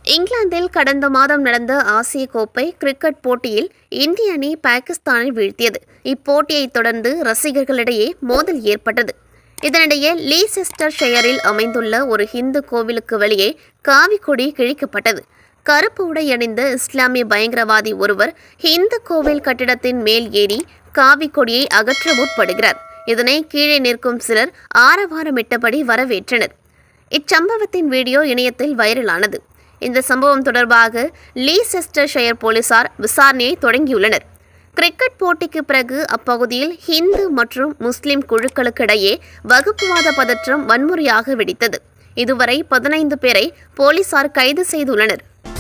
இங்கிலாந்தில் கடந்த மாதம் நடந்த ஆசிய கோப்பை கிரிக்கெட் போட்டியில் இந்திய அணி பாகிஸ்தானை வீழ்த்தியது. இப்போட்டியைத் தொடர்ந்து ரசிகர்களிடையே மோதல் ஏற்பட்டது. இதனிடையே லீசெஸ்டர்ஷையரில் அமைந்துள்ள ஒரு இந்து கோவிலுக்கு வெளியே காவி கொடி கிழிக்கப்பட்டது. கருப்பு உடை அணிந்த இஸ்லாமிய பயங்கரவாதி ஒருவர் இந்து கோவில் கட்டிடத்தின் மேல் ஏறி காவி கொடியை அகற்ற முற்படுகிறார். இதனை கீழே நிற்கும் சிலர் ஆரவாரமிட்டபடி வரவேற்றனர். இச்சம்பவத்தின் வீடியோ இணையத்தில் வைரலானது. இந்த சம்பவம் தொடர்பாக லீசெஸ்டர்ஷையர் போலீசார் விசாரணையை தொடங்கியுள்ளனர். கிரிக்கெட் போட்டிக்கு பிறகு அப்பகுதியில் ஹிந்து மற்றும் முஸ்லிம் குழுக்களுக்கிடையே வகுப்புவாத பதற்றம் வன்முறையாக வெடித்தது. இதுவரை 15 பேரை போலீசார் கைது செய்துள்ளனர்.